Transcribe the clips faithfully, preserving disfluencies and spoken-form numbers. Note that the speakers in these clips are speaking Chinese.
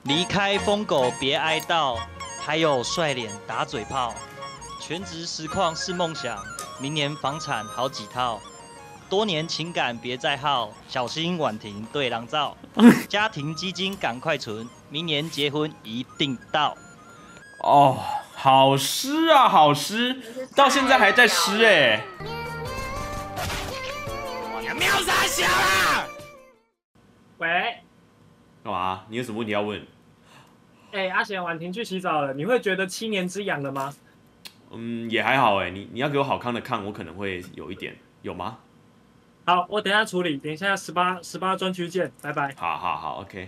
离开疯狗别挨到，还有帅脸打嘴炮。全职实况是梦想，明年房产好几套。多年情感别再耗，小心晚庭对狼照。家庭基金赶快存，明年结婚一定到。 哦，好诗啊，好诗，到现在还在诗哎。 你喵啥小啦？ 喂， 干嘛？你有什么问题要问？ 哎、欸，阿贤，婉婷去洗澡了，你会觉得七年之痒了吗？ 嗯，也还好哎。你你要给我好康的看，我可能会有一点，有吗？ 好，我等一下处理，等一下十八十八专区见，拜拜。 好好好 ，OK。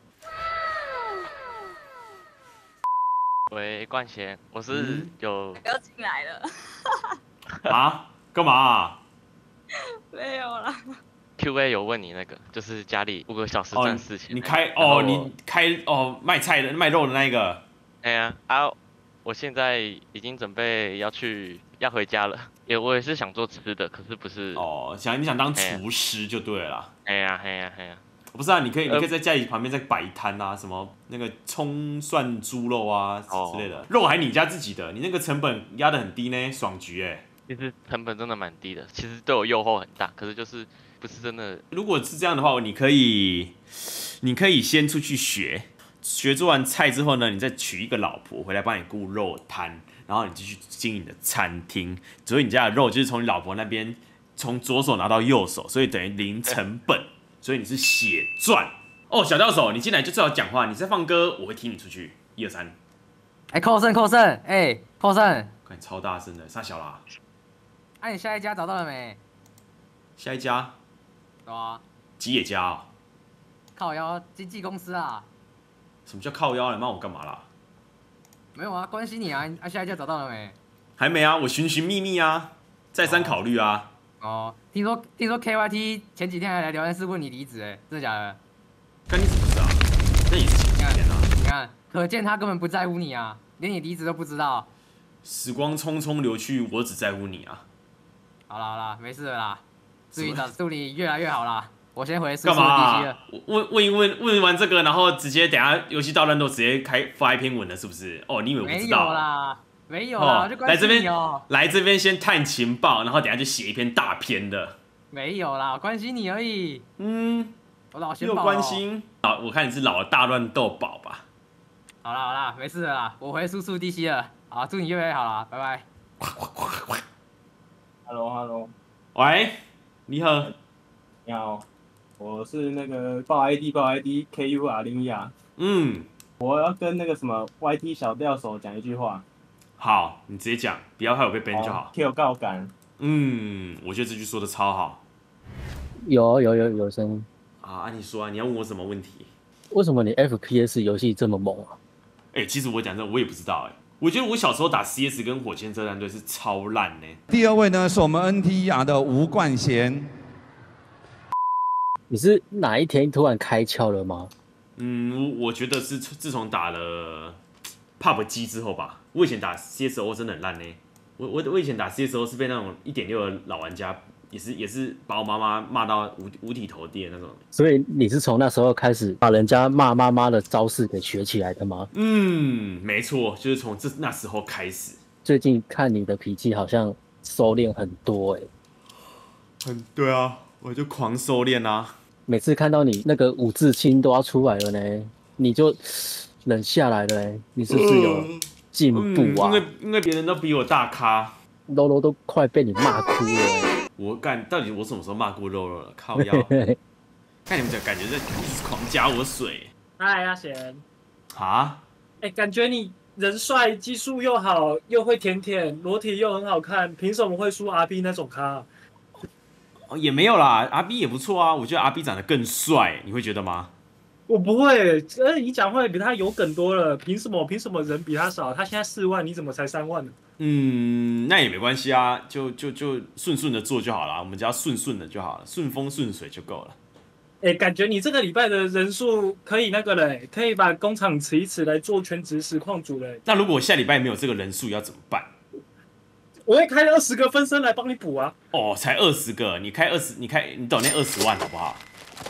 喂，冠贤，我是有又进来了。 啊？干嘛、啊？ 没有啦。 Q A 有问你那个，就是家里五个小时赚事情、 哦。你开哦，你开哦卖菜的卖肉的那一个。 哎呀啊！我现在已经准备要去要回家了，也我也是想做吃的，可是不是哦，想你想当厨师就对了啦。 哎呀哎呀哎呀！ 不是啊，你可以你可以在家里旁边再摆一摊啊，什么那个葱蒜猪肉啊之类的，肉还你家自己的，你那个成本压得很低呢，爽局哎、欸。 其实成本真的蛮低的，其实对我诱惑很大，可是就是不是真的。 如果是这样的话，你可以你可以先出去学，学做完菜之后呢，你再娶一个老婆回来帮你顾肉摊，然后你继续经营你的餐厅，所以你家的肉就是从你老婆那边从左手拿到右手，所以等于零成本。所以你是血赚哦，小教手，你进来就最好讲话。你在放歌，我会踢你出去。一二三， 哎、欸，扣胜扣胜，哎、欸，扣胜， 看超大声的，傻小啦。 哎、啊，你下一家找到了没？ 下一家？ 对啊。 吉野家哦。 靠腰经纪公司啊。 什么叫靠腰？你骂我干嘛啦？ 没有啊，关心你啊。啊，下一家找到了没？ 还没啊，我寻寻觅觅啊，再三考虑啊。 哦，听说听说 K Y T 前几天还来聊天室问你离职，哎，真的假的？ 干你什么事啊？那也是前几天啊。 你看，可见他根本不在乎你啊，连你离职都不知道。 时光匆匆流去，我只在乎你啊。 好啦好啦，没事了啦，祝你早祝你越来越好啦。我先回宿舍干嘛、 地区了。 问问一问问完这个，然后直接等下游戏到烂都直接开发一篇文了，是不是？哦，你以为我不知道？ 没有啦。没有啦， 哦、 我就关心你哦。 来这边先探情报，然后等下就写一篇大篇的。 没有啦，关心你而已。 嗯， 我老先有关心。老，我看你是老了大乱斗宝吧？ 好啦好啦，没事了啦，我回叔叔地西了。好，祝你越来越好啦，拜拜。 Hello Hello， 喂，你好。 你好，我是那个报 I D 报 I D K U R 零一啊。 嗯。 我要跟那个什么 Y T 小钓手讲一句话。 好，你直接讲，不要害我被 ban 就好。 Q 告感。 嗯，我觉得这句说的超好。 有有有有声音。 啊，按你说啊，你要问我什么问题？ 为什么你 F P S 游戏这么猛啊？ 哎、欸，其实我讲真的，我也不知道哎、欸。我觉得我小时候打 C S 跟火箭车战队是超烂呢、欸。 第二位呢是我们 N T R 的吴冠贤。 你是哪一天突然开窍了吗？ 嗯，我觉得是自从打了 P U B G 之后吧。我以前打 C S O 真的很烂呢、欸。我我我以前打 C S O 是被那种一点六的老玩家，也是也是把我妈妈骂到五五体投地的那种。 所以你是从那时候开始把人家骂妈妈的招式给学起来的吗？ 嗯，没错，就是从这那时候开始。 最近看你的脾气好像收敛很多哎、 欸。嗯，对啊，我就狂收敛啊。 每次看到你那个五字亲都要出来了呢，你就冷下来了、欸。你是不是有进步啊？ 嗯、因为因为别人都比我大咖， 肉肉都快被你骂哭了、欸。 我干，到底我什么时候骂过肉肉了？靠腰！看你们这感觉在一直狂加我水。 嗨，阿贤。 啊？ 哎、欸，感觉你人帅，技术又好，又会舔舔，裸体又很好看，凭什么会输 R B 那种咖？ 哦，也没有啦 ，R B 也不错啊，我觉得 R B 长得更帅，你会觉得吗？ 我不会，呃，你讲话比他有梗多了，凭什么？凭什么人比他少？他现在四万，你怎么才三万呢？ 嗯，那也没关系啊，就就就顺顺的做就好了，我们只要顺顺的就好了，顺风顺水就够了。 哎、欸，感觉你这个礼拜的人数可以那个嘞，可以把工厂辞一辞来做全职实况组嘞。 那如果我下礼拜没有这个人数要怎么办？ 我会开二十个分身来帮你补啊！ 哦，才二十个，你开二十，你开你抖那二十万好不好？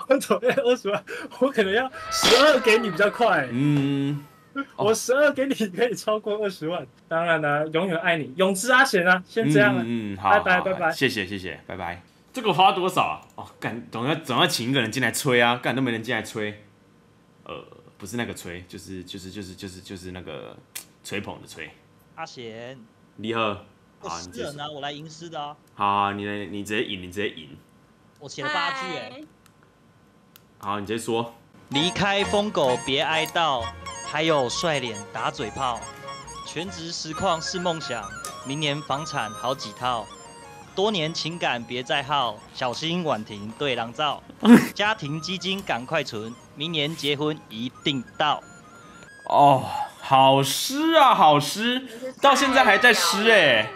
我左边二十万，我可能要十二给你比较快。 嗯， 我十二给你可以超过二十万。当然了，永远爱你，永之阿贤啊，先这样了。 嗯嗯，好， 拜拜好拜拜， 谢谢谢谢，拜拜。这个花多少啊？哦，干，总要总要请一个人进来吹啊，干都没人进来吹。呃，不是那个吹，就是就是就是就是就是那个吹捧的吹。 阿贤， 你好， 我好，你直接说。 诗人啊，我来吟诗的啊。 好，你来，你直接引，你直接引。 我写了八句哎。 好，你直接说。 离开疯狗别哀悼，还有帅脸打嘴炮。全职实况是梦想，明年房产好几套。多年情感别再耗，小心婉婷对狼照。家庭基金赶快存，明年结婚一定到。 哦，好诗啊，好诗，到现在还在诗哎，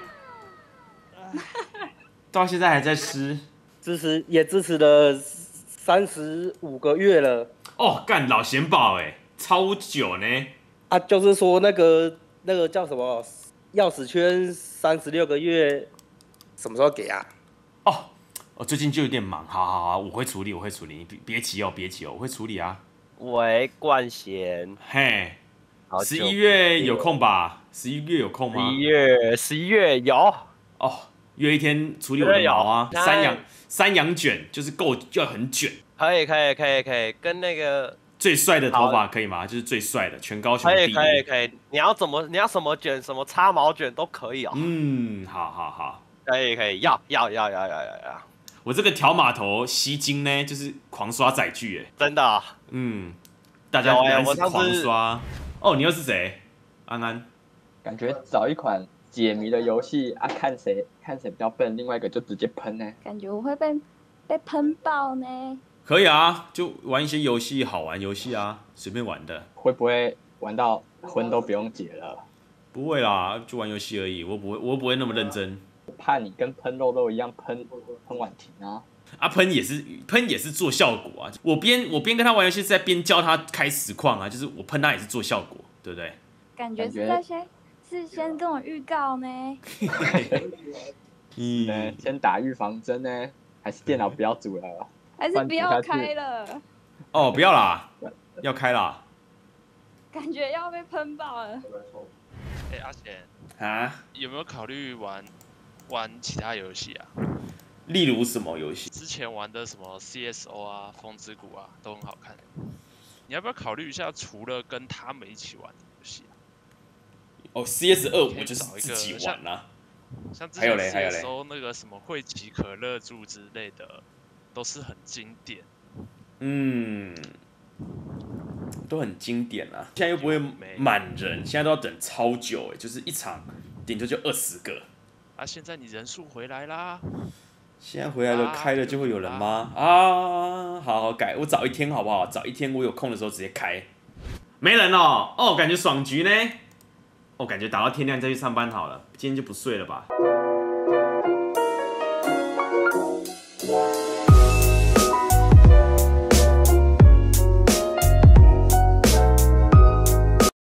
到现在还在诗， 支持也支持了三十五个月了。 哦，干老贤宝哎，超久呢。 啊，就是说那个那个叫什么钥匙圈三十六个月。什么时候给啊？ 哦，我最近就有点忙，好好好，我会处理，我会处理，你别别急哦，别急哦，我会处理啊。 喂，冠贤， 嘿，十一月有空吧？十一月有空吗？ 十一月，十一月有。 哦，约一天处理我的毛啊，山羊山羊卷就是够要很卷。 可以，可以，可以，可以，跟那个最帅的头发可以吗？就是最帅的，全高雄第一。 可以，可以，可以。你要怎么？你要什么卷？什么插毛卷都可以哦。 嗯，好好好。 可以可以，要要要要要要要！ 我这个条码头吸睛呢，就是狂刷载具哎， 真的、啊。 嗯，大家原来是狂刷。哦，你又是谁？安安。 感觉找一款解谜的游戏啊，看谁看谁比较笨，另外一个就直接喷呢。 感觉我会被被喷爆呢。 可以啊，就玩一些游戏，好玩游戏啊，随便玩的。 会不会玩到魂都不用解了？ 不会啦，就玩游戏而已，我不会，我不会那么认真。 怕你跟喷肉肉一样喷喷婉婷啊！ 啊喷也是喷也是做效果啊！我边我边跟他玩游戏是在边教他开实况啊，就是我喷他也是做效果，对不对？ 感觉是在先事先跟我预告呢。 嗯，先打预防针呢，还是电脑不要组了？ 还是不要开了？ 哦，不要啦，要开啦！ 感觉要被喷爆了。 哎、欸，阿贤啊， 有没有考虑玩？玩其他游戏啊， 例如什么游戏？ 之前玩的什么 C S O 啊、风之谷啊，都很好看。你要不要考虑一下，除了跟他们一起玩的游戏啊？ 哦 ，C S 二我就是自己玩啦、啊。 像之前 C S O 那个什么汇集可乐柱之类的，都是很经典。 嗯，都很经典啊。现在又不会满人，现在都要等超久哎，就是一场顶多就二十个。 啊！现在你人数回来啦， 现在回来了，开了就会有人吗？啊，好好改，我早一天好不好？早一天我有空的时候直接开。没人哦，哦，感觉爽局呢。哦，感觉打到天亮再去上班好了，今天就不睡了吧。